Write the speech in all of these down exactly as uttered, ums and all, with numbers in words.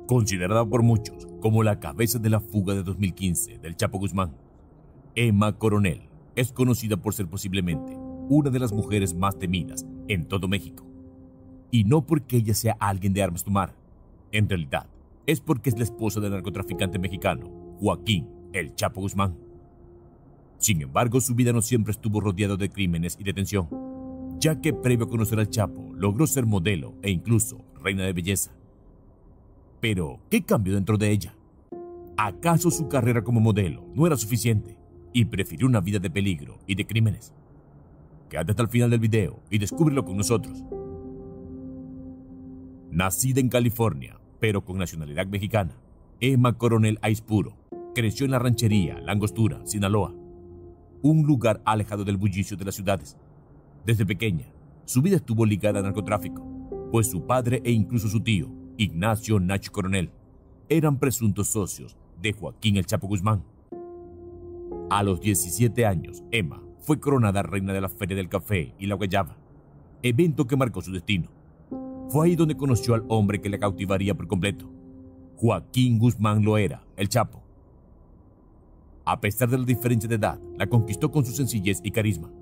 Considerada por muchos como la cabeza de la fuga de dos mil quince del Chapo Guzmán, Emma Coronel es conocida por ser posiblemente una de las mujeres más temidas en todo México. Y no porque ella sea alguien de armas tomar, en realidad es porque es la esposa del narcotraficante mexicano Joaquín El Chapo Guzmán. Sin embargo, su vida no siempre estuvo rodeada de crímenes y detención, ya que previo a conocer al Chapo logró ser modelo e incluso reina de belleza. Pero, ¿qué cambió dentro de ella? ¿Acaso su carrera como modelo no era suficiente y prefirió una vida de peligro y de crímenes? Quédate hasta el final del video y descúbrelo con nosotros. Nacida en California, pero con nacionalidad mexicana, Emma Coronel Aispuro creció en la ranchería La Angostura, Sinaloa, un lugar alejado del bullicio de las ciudades. Desde pequeña, su vida estuvo ligada al narcotráfico, pues su padre e incluso su tío, Ignacio Nacho Coronel, eran presuntos socios de Joaquín El Chapo Guzmán. A los diecisiete años, Emma fue coronada reina de la Feria del Café y la Guayaba, evento que marcó su destino. Fue ahí donde conoció al hombre que la cautivaría por completo. Joaquín Guzmán Loera, El Chapo. A pesar de la diferencia de edad, la conquistó con su sencillez y carisma.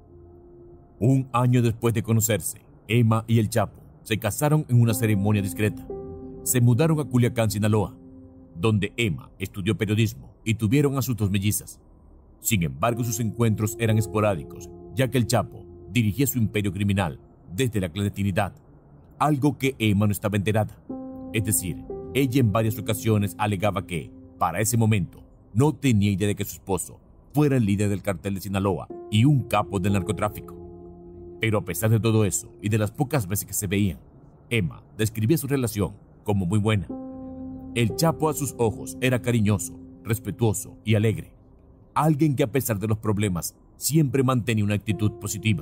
Un año después de conocerse, Emma y El Chapo se casaron en una ceremonia discreta. Se mudaron a Culiacán, Sinaloa, donde Emma estudió periodismo y tuvieron a sus dos mellizas. Sin embargo, sus encuentros eran esporádicos, ya que El Chapo dirigía su imperio criminal desde la clandestinidad, algo que Emma no estaba enterada. Es decir, ella en varias ocasiones alegaba que, para ese momento, no tenía idea de que su esposo fuera el líder del cartel de Sinaloa y un capo del narcotráfico. Pero a pesar de todo eso y de las pocas veces que se veían, Emma describía su relación como muy buena. El Chapo a sus ojos era cariñoso, respetuoso y alegre. Alguien que a pesar de los problemas siempre mantenía una actitud positiva.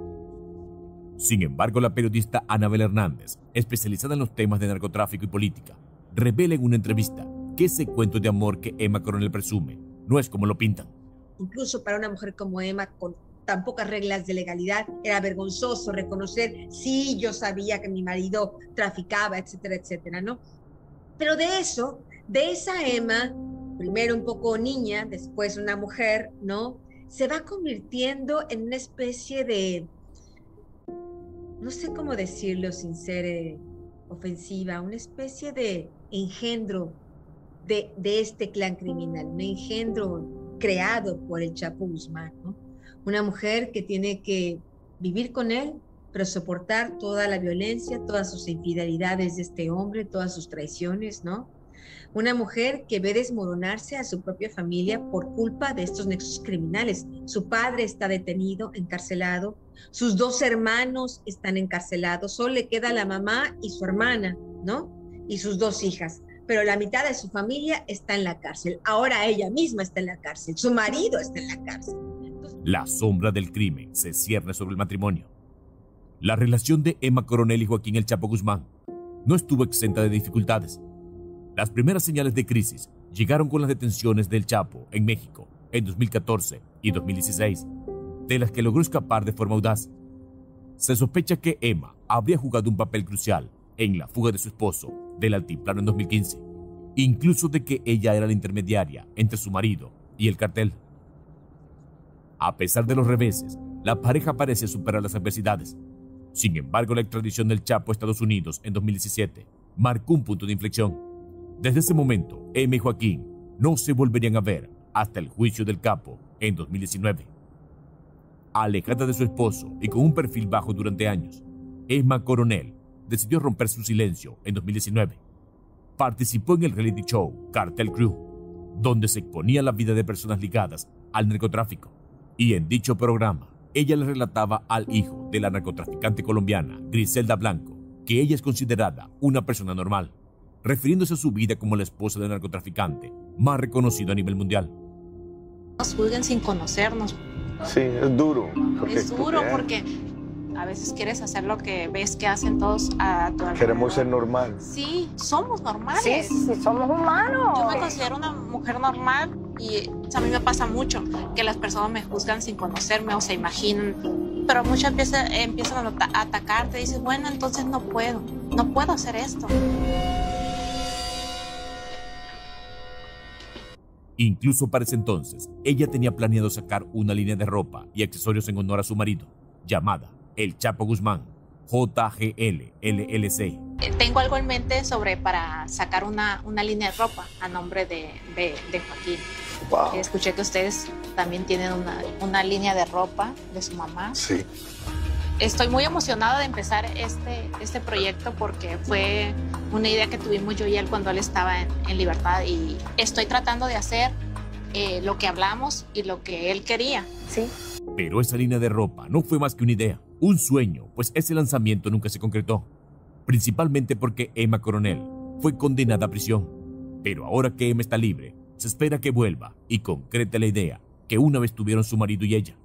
Sin embargo, la periodista Anabel Hernández, especializada en los temas de narcotráfico y política, revela en una entrevista que ese cuento de amor que Emma Coronel presume no es como lo pintan. Incluso para una mujer como Emma, con tan pocas reglas de legalidad, era vergonzoso reconocer, sí, yo sabía que mi marido traficaba, etcétera, etcétera, ¿no? Pero de eso, de esa Emma, primero un poco niña, después una mujer, ¿no? Se va convirtiendo en una especie de, no sé cómo decirlo sin ser eh, ofensiva, una especie de engendro de, de este clan criminal, un engendro creado por el Chapo Guzmán, ¿no? Una mujer que tiene que vivir con él, pero soportar toda la violencia, todas sus infidelidades de este hombre, todas sus traiciones, ¿no? Una mujer que ve desmoronarse a su propia familia por culpa de estos nexos criminales. Su padre está detenido, encarcelado, sus dos hermanos están encarcelados, solo le queda la mamá y su hermana, ¿no? Y sus dos hijas, pero la mitad de su familia está en la cárcel. Ahora ella misma está en la cárcel, su marido está en la cárcel. La sombra del crimen se cierne sobre el matrimonio. La relación de Emma Coronel y Joaquín El Chapo Guzmán no estuvo exenta de dificultades. Las primeras señales de crisis llegaron con las detenciones del Chapo en México en dos mil catorce y dos mil dieciséis, de las que logró escapar de forma audaz. Se sospecha que Emma habría jugado un papel crucial en la fuga de su esposo del altiplano en dos mil quince, incluso de que ella era la intermediaria entre su marido y el cartel. A pesar de los reveses, la pareja parecía superar las adversidades. Sin embargo, la extradición del Chapo a Estados Unidos en dos mil diecisiete marcó un punto de inflexión. Desde ese momento, Emma y Joaquín no se volverían a ver hasta el juicio del capo en dos mil diecinueve. Alejada de su esposo y con un perfil bajo durante años, Emma Coronel decidió romper su silencio en dos mil diecinueve. Participó en el reality show Cartel Crew, donde se exponía la vida de personas ligadas al narcotráfico. Y en dicho programa, ella le relataba al hijo de la narcotraficante colombiana, Griselda Blanco, que ella es considerada una persona normal, refiriéndose a su vida como la esposa del narcotraficante más reconocido a nivel mundial. Nos juzguen sin conocernos. Sí, es duro. Es duro porque a veces quieres hacer lo que ves que hacen todos a tu alrededor. Queremos ser normal. Sí, somos normales. Sí, sí, somos humanos. Yo me considero una mujer normal y a mí me pasa mucho que las personas me juzgan sin conocerme o se imaginan. Pero muchas empiezan, empiezan a atacarte y dices, bueno, entonces no puedo, no puedo hacer esto. Incluso para ese entonces, ella tenía planeado sacar una línea de ropa y accesorios en honor a su marido, llamada El Chapo Guzmán, J G L L L C. Tengo algo en mente sobre para sacar una, una línea de ropa a nombre de, de, de Joaquín. Wow. Escuché que ustedes también tienen una, una línea de ropa de su mamá. Sí. Estoy muy emocionada de empezar este, este proyecto porque fue una idea que tuvimos yo y él cuando él estaba en, en libertad, y estoy tratando de hacer eh, lo que hablamos y lo que él quería. Sí. Pero esa línea de ropa no fue más que una idea, un sueño, pues ese lanzamiento nunca se concretó, principalmente porque Emma Coronel fue condenada a prisión. Pero ahora que Emma está libre, se espera que vuelva y concrete la idea que una vez tuvieron su marido y ella.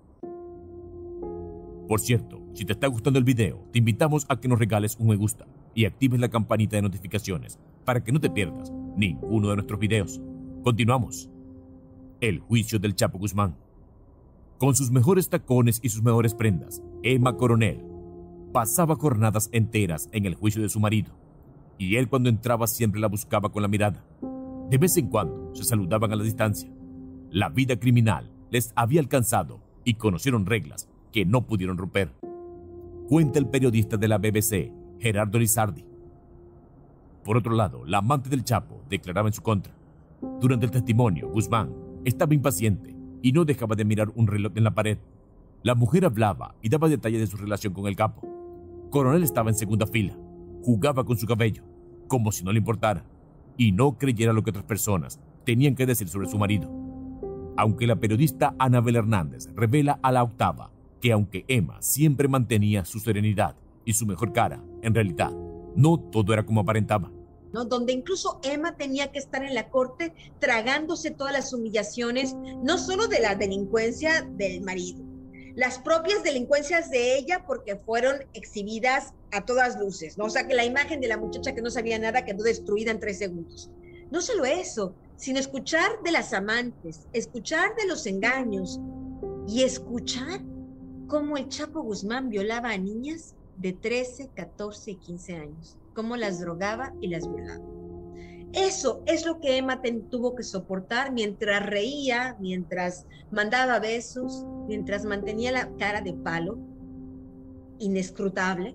Por cierto, si te está gustando el video, te invitamos a que nos regales un me gusta y actives la campanita de notificaciones para que no te pierdas ninguno de nuestros videos. Continuamos. El juicio del Chapo Guzmán. Con sus mejores tacones y sus mejores prendas, Emma Coronel pasaba jornadas enteras en el juicio de su marido, y él cuando entraba siempre la buscaba con la mirada. De vez en cuando se saludaban a la distancia. La vida criminal les había alcanzado y conocieron reglas que no pudieron romper. Cuenta el periodista de la B B C, Gerardo Lizardi. Por otro lado, la amante del Chapo declaraba en su contra. Durante el testimonio, Guzmán estaba impaciente y no dejaba de mirar un reloj en la pared. La mujer hablaba y daba detalles de su relación con el capo. Coronel estaba en segunda fila, jugaba con su cabello, como si no le importara, y no creyera lo que otras personas tenían que decir sobre su marido. Aunque la periodista Anabel Hernández revela a la octava que aunque Emma siempre mantenía su serenidad y su mejor cara, en realidad, no todo era como aparentaba. ¿No? Donde incluso Emma tenía que estar en la corte tragándose todas las humillaciones, no solo de la delincuencia del marido, las propias delincuencias de ella, porque fueron exhibidas a todas luces, ¿no? O sea, que la imagen de la muchacha que no sabía nada quedó destruida en tres segundos. No solo eso, sino escuchar de las amantes, escuchar de los engaños y escuchar cómo el Chapo Guzmán violaba a niñas de trece, catorce y quince años, cómo las drogaba y las violaba. Eso es lo que Emma tuvo que soportar mientras reía, mientras mandaba besos, mientras mantenía la cara de palo, inescrutable.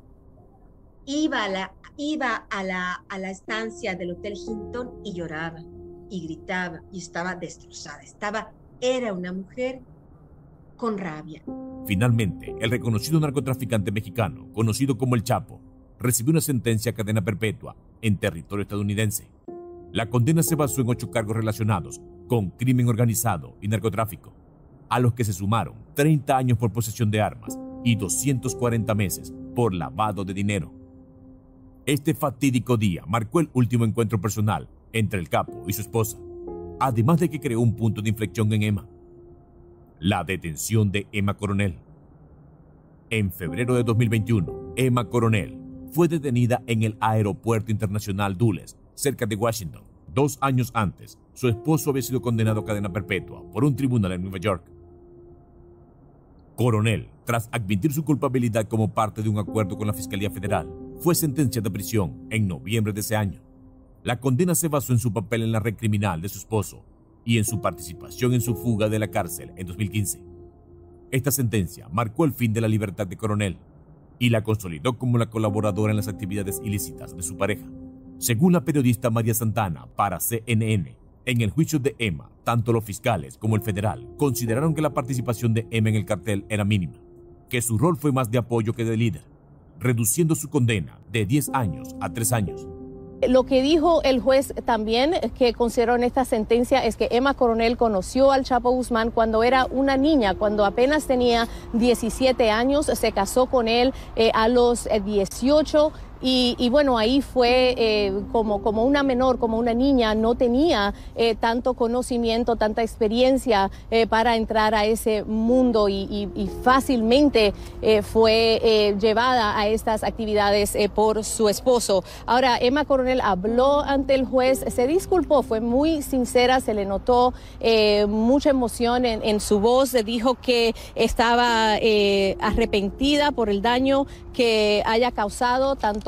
Iba a la, iba a la, a la estancia del Hotel Hilton y lloraba, y gritaba, y estaba destrozada. Estaba, era una mujer con rabia. Finalmente, el reconocido narcotraficante mexicano, conocido como El Chapo, recibió una sentencia a cadena perpetua en territorio estadounidense. La condena se basó en ocho cargos relacionados con crimen organizado y narcotráfico, a los que se sumaron treinta años por posesión de armas y doscientos cuarenta meses por lavado de dinero. Este fatídico día marcó el último encuentro personal entre el capo y su esposa, además de que creó un punto de inflexión en Emma: la detención de Emma Coronel. En febrero de dos mil veintiuno, Emma Coronel fue detenida en el Aeropuerto Internacional Dulles, cerca de Washington. Dos años antes, su esposo había sido condenado a cadena perpetua por un tribunal en Nueva York. Coronel, tras admitir su culpabilidad como parte de un acuerdo con la Fiscalía Federal, fue sentenciada a prisión en noviembre de ese año. La condena se basó en su papel en la red criminal de su esposo y en su participación en su fuga de la cárcel en dos mil quince. Esta sentencia marcó el fin de la libertad de Coronel y la consolidó como la colaboradora en las actividades ilícitas de su pareja. Según la periodista María Santana para C N N, en el juicio de Emma, tanto los fiscales como el federal consideraron que la participación de Emma en el cartel era mínima, que su rol fue más de apoyo que de líder, reduciendo su condena de diez años a tres años. Lo que dijo el juez también que consideró en esta sentencia es que Emma Coronel conoció al Chapo Guzmán cuando era una niña, cuando apenas tenía diecisiete años, se casó con él eh, a los dieciocho. Y, y bueno, ahí fue eh, como, como una menor, como una niña, no tenía eh, tanto conocimiento, tanta experiencia eh, para entrar a ese mundo y, y, y fácilmente eh, fue eh, llevada a estas actividades eh, por su esposo. Ahora, Emma Coronel habló ante el juez, se disculpó, fue muy sincera, se le notó eh, mucha emoción en, en su voz, dijo que estaba eh, arrepentida por el daño que haya causado tanto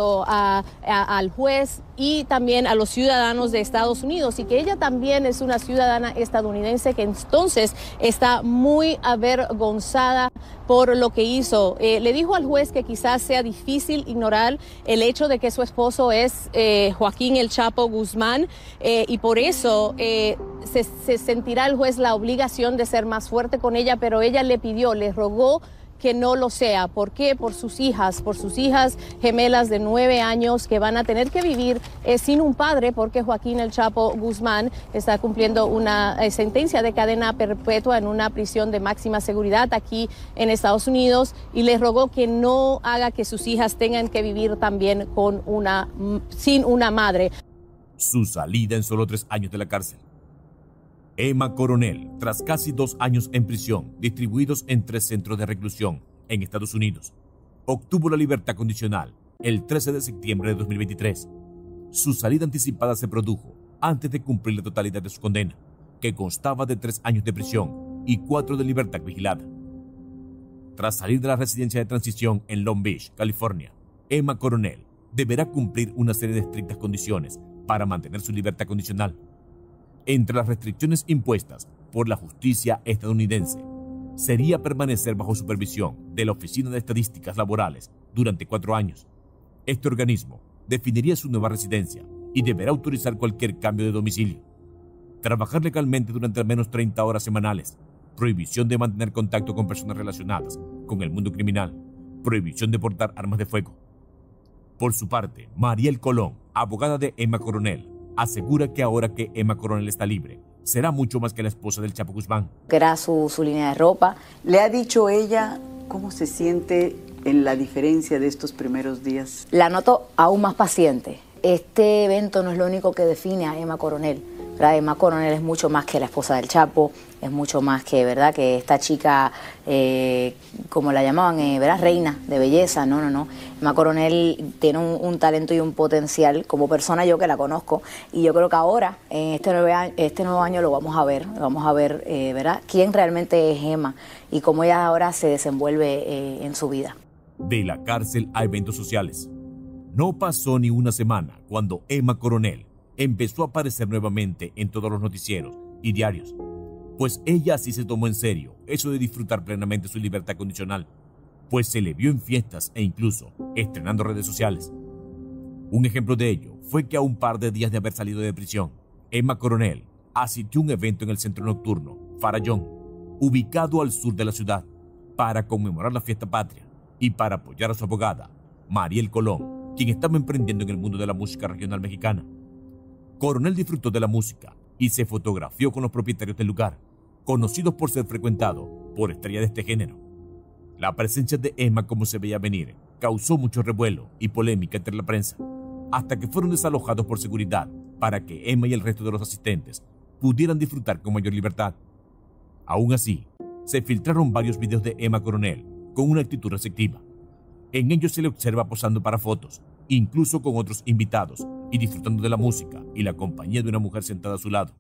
esto a, a, al juez y también a los ciudadanos de Estados Unidos, y que ella también es una ciudadana estadounidense que entonces está muy avergonzada por lo que hizo. Eh, le dijo al juez que quizás sea difícil ignorar el hecho de que su esposo es eh, Joaquín El Chapo Guzmán, eh, y por eso eh, se, se sentirá el juez la obligación de ser más fuerte con ella, pero ella le pidió, le rogó que no lo sea. ¿Por qué? Por sus hijas, por sus hijas gemelas de nueve años que van a tener que vivir eh, sin un padre, porque Joaquín El Chapo Guzmán está cumpliendo una eh, sentencia de cadena perpetua en una prisión de máxima seguridad aquí en Estados Unidos, y les rogó que no haga que sus hijas tengan que vivir también con una, sin una madre. Su salida en solo tres años de la cárcel. Emma Coronel, tras casi dos años en prisión, distribuidos en tres centros de reclusión en Estados Unidos, obtuvo la libertad condicional el trece de septiembre de dos mil veintitrés. Su salida anticipada se produjo antes de cumplir la totalidad de su condena, que constaba de tres años de prisión y cuatro de libertad vigilada. Tras salir de la residencia de transición en Long Beach, California, Emma Coronel deberá cumplir una serie de estrictas condiciones para mantener su libertad condicional. Entre las restricciones impuestas por la justicia estadounidense, sería permanecer bajo supervisión de la Oficina de Estadísticas Laborales durante cuatro años. Este organismo definiría su nueva residencia y deberá autorizar cualquier cambio de domicilio. Trabajar legalmente durante al menos treinta horas semanales, prohibición de mantener contacto con personas relacionadas con el mundo criminal, prohibición de portar armas de fuego. Por su parte, Mariel Colón, abogada de Emma Coronel, asegura que ahora que Emma Coronel está libre, será mucho más que la esposa del Chapo Guzmán. Que era su, su línea de ropa. ¿Le ha dicho ella cómo se siente en la diferencia de estos primeros días? La noto aún más paciente. Este evento no es lo único que define a Emma Coronel. ¿Verdad? Emma Coronel es mucho más que la esposa del Chapo, es mucho más que, ¿verdad?, que esta chica, eh, como la llamaban, eh, ¿verdad?, reina de belleza. No, no, no. Emma Coronel tiene un, un talento y un potencial como persona, yo que la conozco, y yo creo que ahora, en este nuevo año, este nuevo año lo vamos a ver, vamos a ver, eh, ¿verdad?, quién realmente es Emma y cómo ella ahora se desenvuelve eh, en su vida. De la cárcel a eventos sociales. No pasó ni una semana cuando Emma Coronel empezó a aparecer nuevamente en todos los noticieros y diarios, pues ella sí se tomó en serio eso de disfrutar plenamente su libertad condicional, pues se le vio en fiestas e incluso estrenando redes sociales. Un ejemplo de ello fue que a un par de días de haber salido de prisión, Emma Coronel asistió a un evento en el centro nocturno Farallón, ubicado al sur de la ciudad, para conmemorar la fiesta patria y para apoyar a su abogada, Mariel Colón, quien estaba emprendiendo en el mundo de la música regional mexicana. Coronel disfrutó de la música y se fotografió con los propietarios del lugar, conocidos por ser frecuentados por estrellas de este género. La presencia de Emma, como se veía venir, causó mucho revuelo y polémica entre la prensa, hasta que fueron desalojados por seguridad para que Emma y el resto de los asistentes pudieran disfrutar con mayor libertad. Aún así, se filtraron varios videos de Emma Coronel con una actitud receptiva. En ellos se le observa posando para fotos, incluso con otros invitados, y disfrutando de la música y la compañía de una mujer sentada a su lado.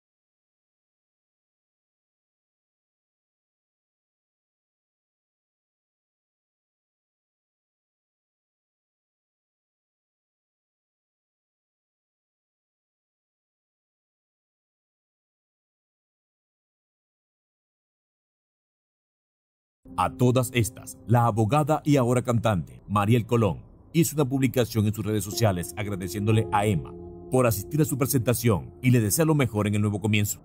A todas estas, la abogada y ahora cantante, Mariel Colón, hizo una publicación en sus redes sociales agradeciéndole a Emma por asistir a su presentación y le desea lo mejor en el nuevo comienzo.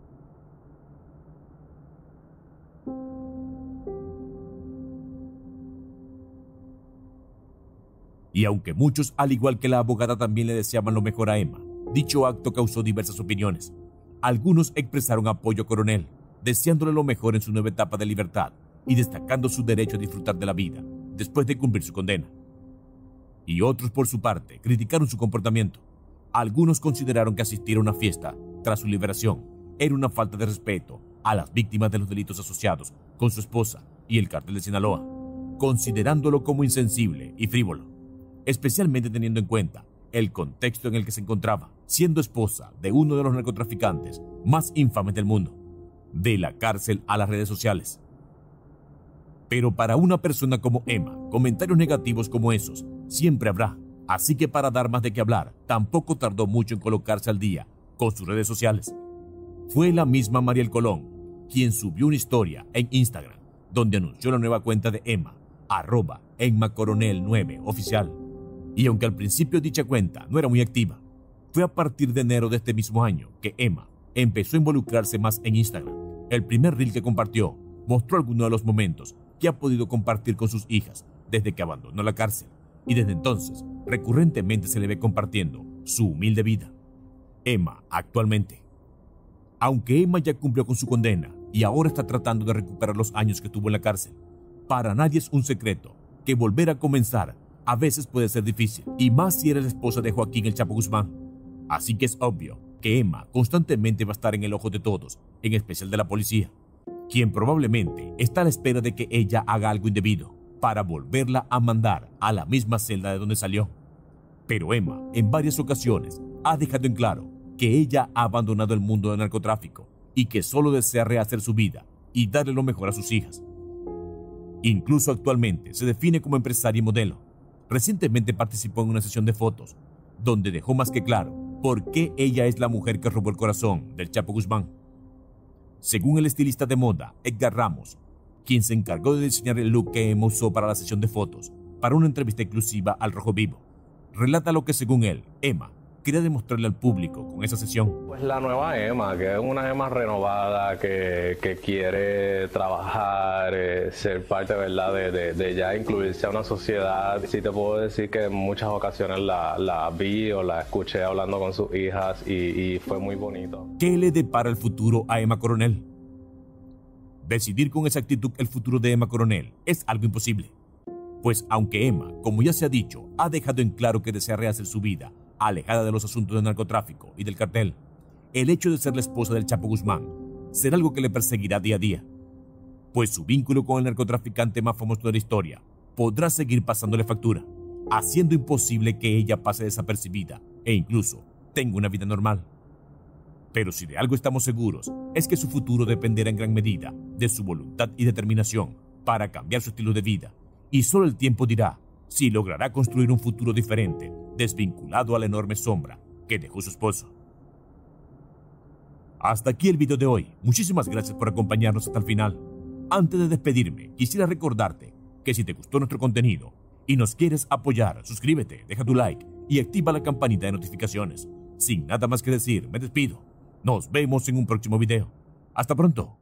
Y aunque muchos, al igual que la abogada, también le deseaban lo mejor a Emma, dicho acto causó diversas opiniones. Algunos expresaron apoyo a Coronel, deseándole lo mejor en su nueva etapa de libertad y destacando su derecho a disfrutar de la vida después de cumplir su condena. Y otros, por su parte, criticaron su comportamiento. Algunos consideraron que asistir a una fiesta tras su liberación era una falta de respeto a las víctimas de los delitos asociados con su esposa y el cártel de Sinaloa, considerándolo como insensible y frívolo, especialmente teniendo en cuenta el contexto en el que se encontraba, siendo esposa de uno de los narcotraficantes más infames del mundo. De la cárcel a las redes sociales. Pero para una persona como Emma, comentarios negativos como esos siempre habrá. Así que para dar más de qué hablar, tampoco tardó mucho en colocarse al día con sus redes sociales. Fue la misma Mariel Colón quien subió una historia en Instagram donde anunció la nueva cuenta de Emma, arroba Emma Coronel nueve oficial. Y aunque al principio dicha cuenta no era muy activa, fue a partir de enero de este mismo año que Emma empezó a involucrarse más en Instagram. El primer reel que compartió mostró algunos de los momentos que ha podido compartir con sus hijas desde que abandonó la cárcel, y desde entonces recurrentemente se le ve compartiendo su humilde vida. Emma actualmente. Aunque Emma ya cumplió con su condena y ahora está tratando de recuperar los años que tuvo en la cárcel, para nadie es un secreto que volver a comenzar a veces puede ser difícil, y más si eres la esposa de Joaquín El Chapo Guzmán. Así que es obvio que Emma constantemente va a estar en el ojo de todos, en especial de la policía, quien probablemente está a la espera de que ella haga algo indebido para volverla a mandar a la misma celda de donde salió. Pero Emma, en varias ocasiones, ha dejado en claro que ella ha abandonado el mundo del narcotráfico y que solo desea rehacer su vida y darle lo mejor a sus hijas. Incluso actualmente se define como empresaria y modelo. Recientemente participó en una sesión de fotos donde dejó más que claro por qué ella es la mujer que robó el corazón del Chapo Guzmán. Según el estilista de moda Edgar Ramos, quien se encargó de diseñar el look que Emma usó para la sesión de fotos para una entrevista exclusiva al Rojo Vivo, relata lo que según él, Emma quería demostrarle al público con esa sesión. Pues la nueva Emma, que es una Emma renovada, que, que quiere trabajar, eh, ser parte, ¿verdad?, de, de, de ya incluirse a una sociedad. Sí te puedo decir que en muchas ocasiones la, la vi o la escuché hablando con sus hijas y, y fue muy bonito. ¿Qué le depara el futuro a Emma Coronel? Decidir con exactitud el futuro de Emma Coronel es algo imposible, pues aunque Emma, como ya se ha dicho, ha dejado en claro que desea rehacer su vida alejada de los asuntos del narcotráfico y del cartel, el hecho de ser la esposa del Chapo Guzmán será algo que le perseguirá día a día, pues su vínculo con el narcotraficante más famoso de la historia podrá seguir pasándole factura, haciendo imposible que ella pase desapercibida e incluso tenga una vida normal. Pero si de algo estamos seguros, es que su futuro dependerá en gran medida de su voluntad y determinación para cambiar su estilo de vida, y solo el tiempo dirá si logrará construir un futuro diferente, desvinculado a la enorme sombra que dejó su esposo. Hasta aquí el video de hoy. Muchísimas gracias por acompañarnos hasta el final. Antes de despedirme, quisiera recordarte que si te gustó nuestro contenido y nos quieres apoyar, suscríbete, deja tu like y activa la campanita de notificaciones. Sin nada más que decir, me despido. Nos vemos en un próximo video. Hasta pronto.